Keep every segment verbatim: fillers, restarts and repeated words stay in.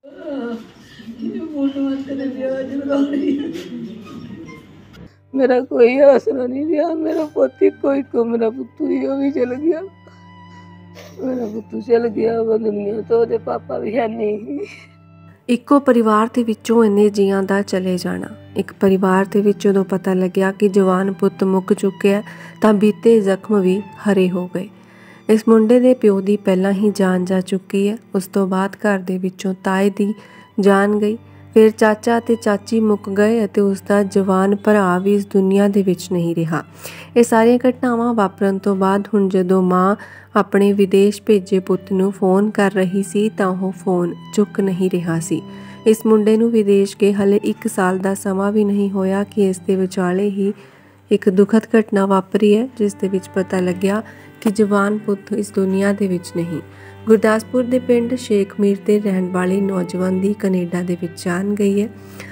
मेरा कोई आसरा नहीं रहा। मेरा पोती कोई को मेरा पुत्तू ही वो भी चल गया। मेरा पुत्तू चल गया वो दुनिया तो ਉਹਦੇ पापा भी है नहीं। ਇੱਕੋ ਪਰਿਵਾਰ ਦੇ ਵਿੱਚੋਂ ਇੰਨੇ ਜੀਆਂ ਦਾ ਚਲੇ ਜਾਣਾ। ਇੱਕ ਪਰਿਵਾਰ ਦੇ ਵਿੱਚ ਜਦੋਂ ਪਤਾ ਲੱਗਿਆ ਕਿ ਜਵਾਨ ਪੁੱਤ ਮੁੱਕ ਚੁੱਕਿਆ ਤਾਂ ਬੀਤੇ ਜ਼ਖਮ ਵੀ ਹਰੇ ਹੋ ਗਏ। ਇਸ ਮੁੰਡੇ ਦੇ ਪਿਓ ਦੀ ਪਹਿਲਾਂ ਹੀ ਜਾਨ ਜਾ ਚੁੱਕੀ ਹੈ। ਉਸ ਤੋਂ ਬਾਅਦ ਘਰ ਦੇ ਵਿੱਚੋਂ ਤਾਏ ਦੀ ਜਾਨ ਗਈ, ਫਿਰ ਚਾਚਾ ਤੇ ਚਾਚੀ ਮੁੱਕ ਗਏ ਅਤੇ ਉਸ ਦਾ ਜਵਾਨ ਭਰਾ ਵੀ ਇਸ ਦੁਨੀਆ ਦੇ ਵਿੱਚ ਨਹੀਂ ਰਿਹਾ। ਇਹ ਸਾਰੀਆਂ ਘਟਨਾਵਾਂ ਵਾਪਰਨ ਤੋਂ ਬਾਅਦ ਹੁਣ ਜਦੋਂ ਮਾਂ ਆਪਣੇ ਵਿਦੇਸ਼ ਭੇਜੇ ਪੁੱਤ ਨੂੰ ਫੋਨ ਕਰ ਰਹੀ ਸੀ ਤਾਂ ਉਹ ਫੋਨ ਚੁੱਕ ਨਹੀਂ ਰਿਹਾ ਸੀ। ਇਸ ਮੁੰਡੇ ਨੂੰ ਵਿਦੇਸ਼ ਗਏ ਹਲੇ ਇੱਕ ਸਾਲ ਦਾ ਸਮਾਂ ਵੀ ਨਹੀਂ ਹੋਇਆ ਕਿ ਇਸ ਦੇ ਵਿਚਾਲੇ ਹੀ ਇੱਕ ਦੁਖਦ ਘਟਨਾ ਵਾਪਰੀ ਹੈ, ਜਿਸ ਦੇ ਵਿੱਚ ਪਤਾ ਲੱਗਿਆ ਕਿ ਜਵਾਨ ਪੁੱਤ ਇਸ ਦੁਨੀਆ ਦੇ ਵਿੱਚ ਨਹੀਂ। ਗੁਰਦਾਸਪੁਰ ਦੇ ਪਿੰਡ ਸ਼ੇਖ ਮੀਰ ਦੇ ਰਹਿਣ ਵਾਲੀ ਨੌਜਵਾਨ ਦੀ ਕੈਨੇਡਾ ਦੇ ਵਿੱਚ ਜਾਨ ਗਈ ਹੈ।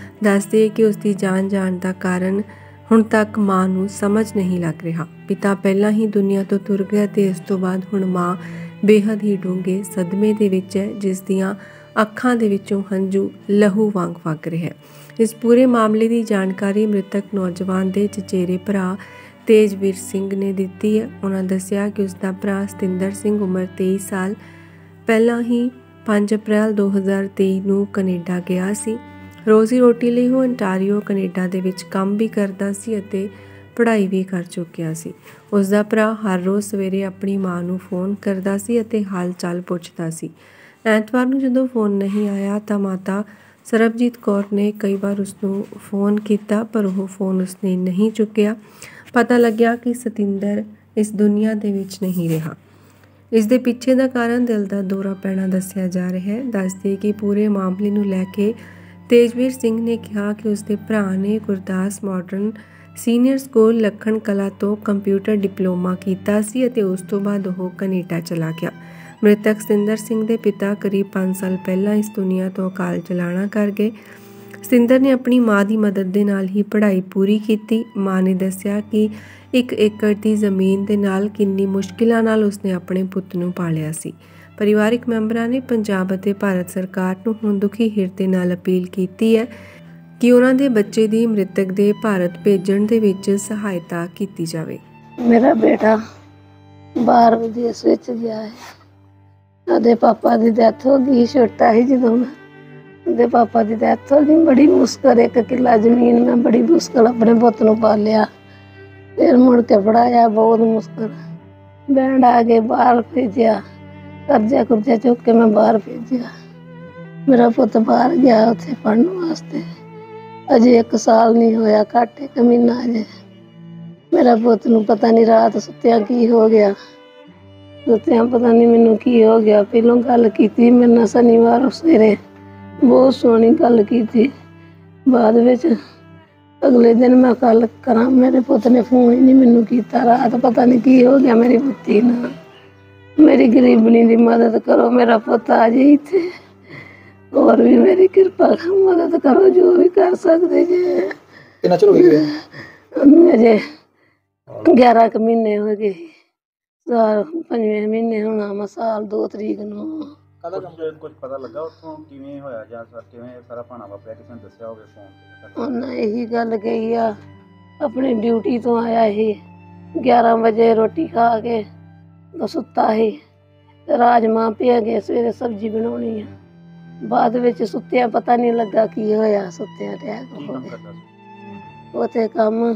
ਦੱਸਦੇ ਕਿ ਉਸ ਦੀ ਜਾਨ ਜਾਣ ਦਾ ਕਾਰਨ ਹੁਣ ਤੱਕ ਮਾਂ ਨੂੰ ਸਮਝ ਨਹੀਂ ਲੱਗ ਰਿਹਾ। ਪਿਤਾ ਪਹਿਲਾਂ ਹੀ ਦੁਨੀਆ ਤੋਂ ਤੁਰ ਗਿਆ ਤੇ ਇਸ ਤੋਂ ਬਾਅਦ ਹੁਣ ਮਾਂ ਬੇਹੱਦ ਹੀ ਡੂੰਘੇ ਸਦਮੇ ਦੇ ਵਿੱਚ ਹੈ, ਜਿਸ ਦੀਆਂ ਅੱਖਾਂ ਦੇ ਵਿੱਚੋਂ ਹੰਝੂ ਲਹੂ ਵਾਂਗ ਵਗ ਰਿਹਾ ਹੈ। ਇਸ ਪੂਰੇ ਮਾਮਲੇ ਦੀ ਜਾਣਕਾਰੀ ਮ੍ਰਿਤਕ ਨੌਜਵਾਨ ਦੇ ਚਚੇਰੇ ਭਰਾ ਤੇਜਵੀਰ ਸਿੰਘ ਨੇ ਦਿੱਤੀ ਹੈ। ਉਹਨਾਂ ਦੱਸਿਆ ਕਿ ਉਸ ਦਾ ਭਰਾ ਸਤਿੰਦਰ ਸਿੰਘ ਉਮਰ ਤੇਈ ਸਾਲ ਪਹਿਲਾਂ ਹੀ ਪੰਜ ਅਪ੍ਰੈਲ ਦੋ ਹਜ਼ਾਰ ਤੇਈ ਨੂੰ ਕੈਨੇਡਾ ਗਿਆ ਸੀ। ਰੋਜ਼ੀ ਰੋਟੀ ਲਈ ਉਹ ਅੰਟਾਰੀਓ ਕੈਨੇਡਾ ਦੇ ਵਿੱਚ ਕੰਮ ਵੀ ਕਰਦਾ ਸੀ ਅਤੇ ਪੜ੍ਹਾਈ ਵੀ ਕਰ ਚੁੱਕਿਆ ਸੀ। ਉਸ ਦਾ ਭਰਾ ਹਰ ਰੋਜ਼ ਸਵੇਰੇ ਆਪਣੀ ਮਾਂ ਨੂੰ ਫੋਨ ਕਰਦਾ ਸੀ ਅਤੇ ਹਾਲ ਚਾਲ ਪੁੱਛਦਾ ਸੀ। ਐਤਵਾਰ ਨੂੰ ਜਦੋਂ ਫੋਨ ਨਹੀਂ ਆਇਆ ਤਾਂ ਮਾਤਾ ਸਰਬਜੀਤ ਕੌਰ ਨੇ ਕਈ ਵਾਰ ਉਸਨੂੰ ਫੋਨ ਕੀਤਾ, ਪਰ ਉਹ ਫੋਨ ਉਸਨੇ ਨਹੀਂ ਚੁੱਕਿਆ। ਪਤਾ ਲੱਗਿਆ ਕਿ ਸਤਿੰਦਰ ਇਸ ਦੁਨੀਆ ਦੇ ਵਿੱਚ ਨਹੀਂ ਰਿਹਾ। ਇਸ ਦੇ ਪਿੱਛੇ ਦਾ ਕਾਰਨ ਦਿਲ ਦਾ ਦੌਰਾ ਪੈਣਾ ਦੱਸਿਆ ਜਾ ਰਿਹਾ ਹੈ। ਦੱਸਦੇ ਕਿ ਪੂਰੇ ਮਾਮਲੇ ਨੂੰ ਲੈ ਕੇ ਤੇਜਵੀਰ ਸਿੰਘ ਨੇ ਕਿਹਾ ਕਿ ਉਸਦੇ ਭਰਾ ਨੇ Gurdas modern senior school Lakhan Kalan ਤੋਂ ਕੰਪਿਊਟਰ ਡਿਪਲੋਮਾ ਕੀਤਾ ਸੀ ਅਤੇ ਉਸ ਤੋਂ ਬਾਅਦ ਉਹ ਕੈਨੇਡਾ ਚਲਾ ਗਿਆ। ਮ੍ਰਿਤਕ ਸਤਿੰਦਰ ਸਿੰਘ ਦੇ ਪਿਤਾ ਕਰੀਬ ਪੰਜ ਸਾਲ ਪਹਿਲਾਂ ਇਸ ਦੁਨੀਆ ਤੋਂ ਅਕਾਲ ਚਲਾਣਾ ਕਰ ਗਏ। ਸਤਿੰਦਰ ਨੇ ਆਪਣੀ ਮਾਂ ਦੀ ਮਦਦ ਦੇ ਨਾਲ ਹੀ ਪੜ੍ਹਾਈ ਪੂਰੀ ਕੀਤੀ। ਮਾਂ ਨੇ ਦੱਸਿਆ ਕਿ ਇੱਕ ਏਕੜ ਦੀ ਜ਼ਮੀਨ ਦੇ ਨਾਲ ਕਿੰਨੀ ਮੁਸ਼ਕਿਲਾਂ ਨਾਲ ਉਸਨੇ ਆਪਣੇ ਪੁੱਤ ਨੂੰ ਪਾਲਿਆ ਸੀ। ਪਰਿਵਾਰਕ ਮੈਂਬਰਾਂ ਨੇ ਪੰਜਾਬ ਅਤੇ ਭਾਰਤ ਸਰਕਾਰ ਨੂੰ ਹੁਣ ਦੁਖੀ ਹਿਰਦੇ ਨਾਲ ਅਪੀਲ ਕੀਤੀ ਹੈ ਕਿ ਉਹਨਾਂ ਦੇ ਬੱਚੇ ਦੀ ਮ੍ਰਿਤਕ ਦੇ ਭਾਰਤ ਭੇਜਣ ਦੇ ਵਿੱਚ ਸਹਾਇਤਾ ਕੀਤੀ ਜਾਵੇ। ਮੇਰਾ ਬੇਟਾ ਬਾਹਰ ਵਿਦੇਸ਼ ਵਿੱਚ ਗਿਆ ਹੈ। ਉਹਦੇ ਪਾਪਾ ਦੀ ਡੈਥ ਹੋ ਗਈ, ਛੋਟਾ ਸੀ ਜਦੋਂ ਮੈਂ। ਉਹਦੇ ਪਾਪਾ ਦੀ ਡੈਥ ਹੋ ਗਈ। ਬੜੀ ਮੁਸ਼ਕਲ, ਇੱਕ ਕਿੱਲਾ ਜ਼ਮੀਨ ਮੈਂ ਬੜੀ ਮੁਸ਼ਕਲ ਆਪਣੇ ਪੁੱਤ ਨੂੰ ਪਾਲਿਆ, ਫਿਰ ਮੁੜ ਕੇ ਪੜ੍ਹਾਇਆ, ਬਹੁਤ ਮੁਸ਼ਕਲ। ਬੈਂਡ ਆ ਕੇ ਬਾਹਰ ਭੇਜਿਆ, ਕਰਜ਼ਾ ਕੁਰਜ਼ਾ ਚੁੱਕ ਕੇ ਮੈਂ ਬਾਹਰ ਭੇਜਿਆ। ਮੇਰਾ ਪੁੱਤ ਬਾਹਰ ਗਿਆ ਉੱਥੇ ਪੜ੍ਹਨ ਵਾਸਤੇ। ਅਜੇ ਇੱਕ ਸਾਲ ਨਹੀਂ ਹੋਇਆ, ਘੱਟ ਇੱਕ ਮਹੀਨਾ ਅਜੇ। ਮੇਰਾ ਪੁੱਤ ਨੂੰ ਪਤਾ ਨਹੀਂ ਰਾਤ ਸੁੱਤਿਆਂ ਕੀ ਹੋ ਗਿਆ, ਸੁੱਤਿਆਂ ਪਤਾ ਨਹੀਂ ਮੈਨੂੰ ਕੀ ਹੋ ਗਿਆ। ਪਹਿਲੋਂ ਗੱਲ ਕੀਤੀ ਮੇਰੇ ਨਾਲ ਸ਼ਨੀਵਾਰ ਸਵੇਰੇ, ਬਹੁਤ ਸੋਹਣੀ ਗੱਲ ਕੀਤੀ। ਬਾਅਦ ਵਿੱਚ ਅਗਲੇ ਦਿਨ ਮੈਂ ਗੱਲ ਕਰਾਂ, ਮੇਰੇ ਪੁੱਤ ਨੇ ਫੋਨ ਹੀ ਨਹੀਂ ਮੈਨੂੰ ਕੀਤਾ। ਰਾਤ ਪਤਾ ਨਹੀਂ ਕੀ ਹੋ ਗਿਆ ਮੇਰੀ ਪੁੱਤੀ ਨਾਲ। ਮੇਰੀ ਗਰੀਬਣੀ ਦੀ ਮਦਦ ਕਰੋ, ਮੇਰਾ ਪੁੱਤ ਆ ਜਾਏ ਇੱਥੇ। ਹੋਰ ਵੀ ਮੇਰੀ ਕਿਰਪਾ ਮਦਦ ਕਰੋ, ਜੋ ਵੀ ਕਰ ਸਕਦੇ ਜੇ। ਕਿੰਨਾ ਚਿਰ ਹੋ ਗਿਆ? ਅਜੇ ਗਿਆਰਾਂ ਕੁ ਮਹੀਨੇ ਹੋ ਗਏ। ਸਾਲ ਪੰਜਵੇਂ ਮਹੀਨੇ ਹੋਣਾ ਮੈਂ, ਸਾਲ ਦੋ ਤਰੀਕ ਨੂੰ। ਕਦਾ ਕੁਝ ਪਤਾ ਲੱਗਾ ਉੱਥੋਂ ਕਿਵੇਂ ਹੋਇਆ ਜਾਂ ਕਿਵੇਂ ਸਾਰਾ ਭਾਣਾ ਵਾਪਰਿਆ? ਕਿਸੇ ਨੇ ਦੱਸਿਆ ਹੋਵੇ ਫੋਨ ਤੇ? ਉਹਨਾਂ ਇਹੀ ਗੱਲ ਕਹੀ ਆ, ਆਪਣੀ ਡਿਊਟੀ ਤੋਂ ਆਇਆ ਇਹ ਗਿਆਰਾਂ ਵਜੇ, ਰੋਟੀ ਖਾ ਕੇ ਸੁੱਤਾ ਸੀ। ਰਾਜਮਾਂਹ ਪਿਆ ਗਏ, ਸਵੇਰੇ ਸਬਜ਼ੀ ਬਣਾਉਣੀ ਆ। ਬਾਅਦ ਵਿੱਚ ਸੁੱਤਿਆਂ ਪਤਾ ਨਹੀਂ ਲੱਗਾ ਕੀ ਹੋਇਆ, ਸੁੱਤਿਆਂ ਅਟੈਕ ਹੋ ਗਿਆ। ਉੱਥੇ ਕੰਮ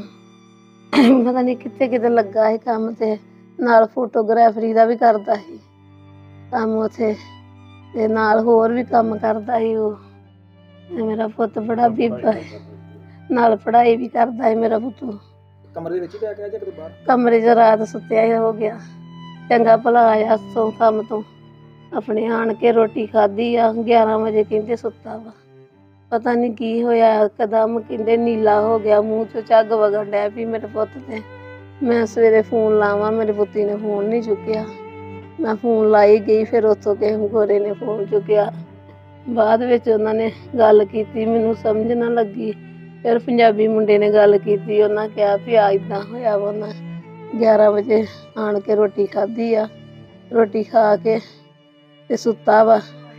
ਪਤਾ ਨਹੀਂ ਕਿੱਥੇ ਕਿਤੇ ਲੱਗਾ ਸੀ ਕੰਮ, ਤੇ ਨਾਲ ਫੋਟੋਗ੍ਰਾਫਰੀ ਦਾ ਵੀ ਕਰਦਾ ਸੀ ਕੰਮ ਉੱਥੇ, ਤੇ ਨਾਲ ਹੋਰ ਵੀ ਕੰਮ ਕਰਦਾ ਸੀ ਉਹ। ਮੇਰਾ ਪੁੱਤ ਬੜਾ ਬੀਬਾ ਹੈ, ਨਾਲ ਪੜ੍ਹਾਈ ਵੀ ਕਰਦਾ ਹੈ ਮੇਰਾ ਪੁੱਤ। ਕਮਰੇ ਦੇ ਵਿੱਚ ਹੀ ਪੈ ਗਿਆ ਜਾਂ ਕਿਤੇ ਬਾਹਰ? ਕਮਰੇ 'ਚ ਰਾਤ ਸੁੱਤਿਆ ਹੀ ਹੋ ਗਿਆ। ਚੰਗਾ ਭਲਾ ਆਇਆ ਤੋਂ ਕੰਮ ਤੋਂ, ਆਪਣੇ ਆਣ ਕੇ ਰੋਟੀ ਖਾਧੀ ਆ। ਗਿਆਰਾਂ ਵਜੇ ਕਹਿੰਦੇ ਸੁੱਤਾ ਵਾ, ਪਤਾ ਨਹੀਂ ਕੀ ਹੋਇਆ। ਇੱਕਦਮ ਕਹਿੰਦੇ ਨੀਲਾ ਹੋ ਗਿਆ, ਮੂੰਹ 'ਚੋਂ ਝੱਗ ਵਗਣ ਡਿਆ ਵੀ ਮੇਰੇ ਪੁੱਤ ਤੇ। ਮੈਂ ਸਵੇਰੇ ਫੋਨ ਲਾਵਾਂ, ਮੇਰੇ ਪੁੱਤੀ ਨੇ ਫੋਨ ਨਹੀਂ ਚੁੱਕਿਆ। ਮੈਂ ਫੋਨ ਲਾਈ ਗਈ, ਫਿਰ ਉੱਥੋਂ ਕਿਸੇ ਗੋਰੇ ਨੇ ਫੋਨ ਚੁੱਕਿਆ। ਬਾਅਦ ਵਿੱਚ ਉਹਨਾਂ ਨੇ ਗੱਲ ਕੀਤੀ, ਮੈਨੂੰ ਸਮਝ ਨਾ ਲੱਗੀ। ਫਿਰ ਪੰਜਾਬੀ ਮੁੰਡੇ ਨੇ ਗੱਲ ਕੀਤੀ, ਉਹਨਾਂ ਕਿਹਾ ਵੀ ਆ ਇੱਦਾਂ ਹੋਇਆ ਵਾ। ਉਹਨਾਂ ਗਿਆਰਾਂ ਵਜੇ ਆਣ ਕੇ ਰੋਟੀ ਖਾਧੀ ਆ, ਰੋਟੀ ਖਾ ਕੇ ਤੇ ਸੁੱਤਾ ਵਾ।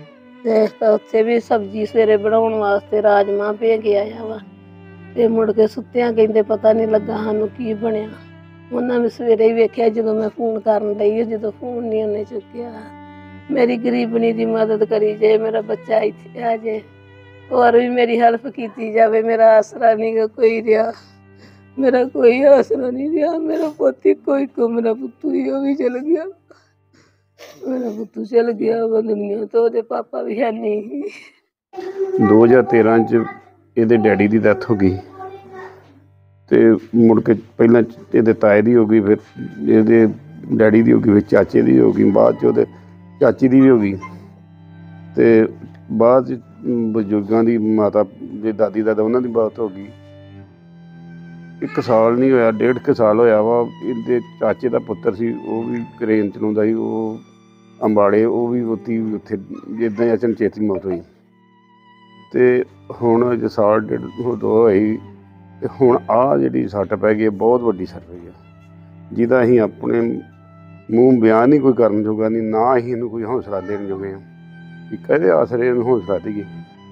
ਤੇ ਉੱਥੇ ਵੀ ਸਬਜ਼ੀ ਸਵੇਰੇ ਬਣਾਉਣ ਵਾਸਤੇ ਰਾਜਮਾਂਹ ਭੇ ਕੇ ਆਇਆ ਵਾ ਤੇ ਮੁੜ ਕੇ ਸੁੱਤਿਆਂ ਕਹਿੰਦੇ ਪਤਾ ਨਹੀਂ ਲੱਗਾ ਸਾਨੂੰ ਕੀ ਬਣਿਆ। ਉਹਨਾਂ ਨੇ ਸਵੇਰੇ ਹੀ ਵੇਖਿਆ ਜਦੋਂ ਮੈਂ ਫੋਨ ਕਰਨ ਲਈ, ਜਦੋਂ ਫੋਨ ਨਹੀਂ ਉਹਨੇ ਚੁੱਕਿਆ। ਮੇਰੀ ਗਰੀਬਣੀ ਦੀ ਮਦਦ ਕਰੀ ਜੇ, ਮੇਰਾ ਬੱਚਾ ਇੱਥੇ ਆ ਜੇ, ਹੋਰ ਵੀ ਮੇਰੀ ਹੈਲਪ ਕੀਤੀ ਜਾਵੇ। ਮੇਰਾ ਆਸਰਾ ਨਹੀਂ ਗਾ ਕੋਈ ਰਿਹਾ, ਮੇਰਾ ਕੋਈ ਆਸਰਾ ਨਹੀਂ ਰਿਹਾ। ਮੇਰਾ ਪੁੱਤ ਇੱਕੋ ਇੱਕੋ ਮੇਰਾ ਪੁੱਤੂ ਹੀ, ਉਹ ਵੀ ਚਲ ਗਿਆ। ਮੇਰਾ ਪੁੱਤੂ ਚਲ ਗਿਆ ਵਾ ਦੁਨੀਆ ਤੋਂ, ਉਹਦੇ ਪਾਪਾ ਵੀ ਹੈ ਨਹੀਂ। ਦੋ ਹਜ਼ਾਰ ਤੇਰਾਂ 'ਚ ਇਹਦੇ ਡੈਡੀ ਦੀ ਡੈਥ ਹੋ ਗਈ ਤੇ ਮੁੜ ਕੇ ਪਹਿਲਾਂ ਇਹਦੇ ਤਾਏ ਦੀ ਹੋ ਗਈ, ਫਿਰ ਇਹਦੇ ਡੈਡੀ ਦੀ ਹੋ ਗਈ, ਫਿਰ ਚਾਚੇ ਦੀ ਹੋ ਗਈ, ਬਾਅਦ 'ਚ ਉਹਦੇ ਚਾਚੀ ਦੀ ਵੀ ਹੋ ਗਈ ਤੇ ਬਾਅਦ 'ਚ ਬਜ਼ੁਰਗਾਂ ਦੀ ਮਾਤਾ ਦੇ ਦਾਦੀ ਦਾਦਾ ਉਹਨਾਂ ਦੀ ਬਾਤ ਹੋ ਗਈ। ਇੱਕ ਸਾਲ ਨਹੀਂ ਹੋਇਆ, ਡੇਢ ਕੁ ਸਾਲ ਹੋਇਆ ਵਾ। ਇਹਦੇ ਚਾਚੇ ਦਾ ਪੁੱਤਰ ਸੀ, ਉਹ ਵੀ ਕਰੇਨ ਚਲਾਉਂਦਾ ਸੀ, ਉਹ ਅੰਬਾਲੇ, ਉਹ ਵੀ ਉੱਥੇ ਉੱਥੇ ਜਿੱਦਾਂ ਅਚਨਚੇਤੀ ਮੌਤ ਹੋਈ। ਅਤੇ ਹੁਣ ਜੇ ਸਾਲ ਡੇਢ ਦੋ ਹੋਈ ਅਤੇ ਹੁਣ ਆਹ ਜਿਹੜੀ ਸੱਟ ਪੈ ਗਈ ਬਹੁਤ ਵੱਡੀ ਸੱਟ ਪਈ ਆ, ਜਿਹਦਾ ਅਸੀਂ ਆਪਣੇ ਮੂੰਹ ਬਿਆਨ ਨਹੀਂ ਕੋਈ ਕਰਨ ਜੋਗਾ ਨਹੀਂ, ਨਾ ਅਸੀਂ ਇਹਨੂੰ ਕੋਈ ਹੌਸਲਾ ਦੇਣ ਜੋਗੇ ਹਾਂ ਵੀ ਕਦੇ ਆਸਰੇ ਇਹਨੂੰ ਹੌਸਲਾ ਦੇਈਏ।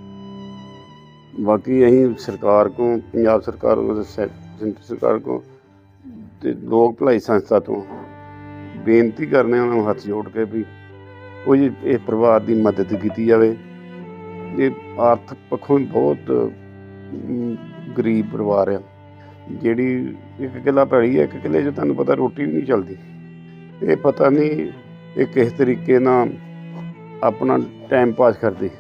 ਬਾਕੀ ਅਸੀਂ ਸਰਕਾਰ ਕੋਲ, ਪੰਜਾਬ ਸਰਕਾਰ ਕੋਲ, ਸੈਂਟਰ ਸਰਕਾਰ ਕੋਲ ਅਤੇ ਲੋਕ ਭਲਾਈ ਸੰਸਥਾ ਤੋਂ ਬੇਨਤੀ ਕਰਨੇ ਉਹਨਾਂ ਨੂੰ ਹੱਥ ਜੋੜ ਕੇ ਵੀ ਕੁਝ ਇਸ ਪਰਿਵਾਰ ਦੀ ਮਦਦ ਕੀਤੀ ਜਾਵੇ। ਇਹ ਆਰਥਿਕ ਪੱਖੋਂ ਵੀ ਬਹੁਤ ਗਰੀਬ ਪਰਿਵਾਰ ਆ, ਜਿਹੜੀ ਇੱਕ ਕਿੱਲਾ ਪੈਲੀ ਹੈ, ਇੱਕ ਕਿੱਲੇ 'ਚ ਤੁਹਾਨੂੰ ਪਤਾ ਰੋਟੀ ਵੀ ਨਹੀਂ ਚੱਲਦੀ। ਇਹ ਪਤਾ ਨਹੀਂ ਇਹ ਕਿਸ ਤਰੀਕੇ ਨਾਲ ਆਪਣਾ ਟਾਈਮ ਪਾਸ ਕਰਦੇ।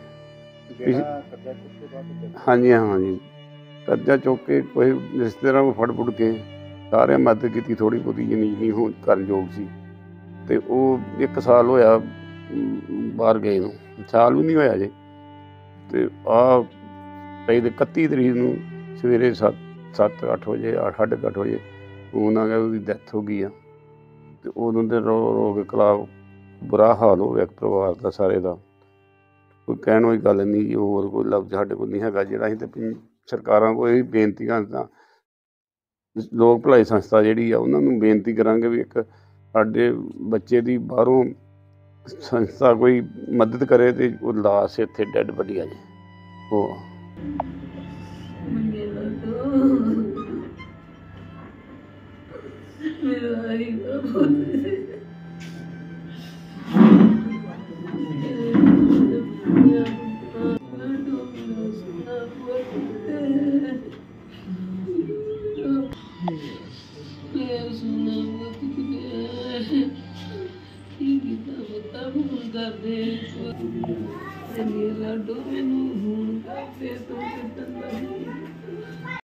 ਹਾਂਜੀ ਹਾਂਜੀ, ਕਰਜ਼ਾ ਚੁੱਕ ਕੇ ਕੋਈ ਰਿਸ਼ਤੇਦਾਰਾਂ ਨੂੰ ਫੜ ਫੁੜ ਕੇ ਸਾਰਿਆਂ ਮਦਦ ਕੀਤੀ, ਥੋੜ੍ਹੀ ਬਹੁਤੀ ਜਿੰਨੀ ਜਿੰਨੀ ਹੁਣ ਕਰਨ ਯੋਗ ਸੀ। ਅਤੇ ਉਹ ਇੱਕ ਸਾਲ ਹੋਇਆ ਬਾਹਰ ਗਏ ਨੂੰ, ਸਾਲ ਵੀ ਨਹੀਂ ਹੋਇਆ ਜੇ। ਅਤੇ ਆਹ ਪਈ ਦੇ ਇਕੱਤੀ ਤਰੀਕ ਨੂੰ ਸਵੇਰੇ ਸੱਤ ਸੱਤ ਅੱਠ ਵਜੇ ਸਾਢੇ ਕੁ ਅੱਠ ਵਜੇ ਫੋਨ ਆ ਗਿਆ ਉਹਦੀ ਡੈਥ ਹੋ ਗਈ ਆ। ਅਤੇ ਉਦੋਂ ਦੇ ਰੋ ਰੋ ਕੇ ਕਲਾ ਬੁਰਾ ਹਾਲ ਹੋ ਗਿਆ ਪਰਿਵਾਰ ਦਾ ਸਾਰੇ ਦਾ। ਕੋਈ ਕਹਿਣ ਵਾਲੀ ਗੱਲ ਨਹੀਂ ਜੀ, ਹੋਰ ਕੋਈ ਲਫ਼ਜ਼ ਸਾਡੇ ਕੋਲ ਨਹੀਂ ਹੈਗਾ ਜਿਹੜਾ ਅਸੀਂ ਤਾਂ ਸਰਕਾਰਾਂ ਕੋਲ ਇਹ ਬੇਨਤੀ ਕਰਦਾ, ਲੋਕ ਭਲਾਈ ਸੰਸਥਾ ਜਿਹੜੀ ਆ ਉਹਨਾਂ ਨੂੰ ਬੇਨਤੀ ਕਰਾਂਗੇ ਵੀ ਇੱਕ ਸਾਡੇ ਬੱਚੇ ਦੀ ਬਾਹਰੋਂ ਸੰਸਥਾ ਕੋਈ ਮਦਦ ਕਰੇ ਅਤੇ ਉਹ ਲਾਸ਼ ਇੱਥੇ ਡੈਡ ਬੋਡੀ ਆ ਜਾਏ। ਉਹ ਲਾਡੋ ਮੈਨੂੰ ਹੁਣ ਕਰਦੇ ਤੂੰ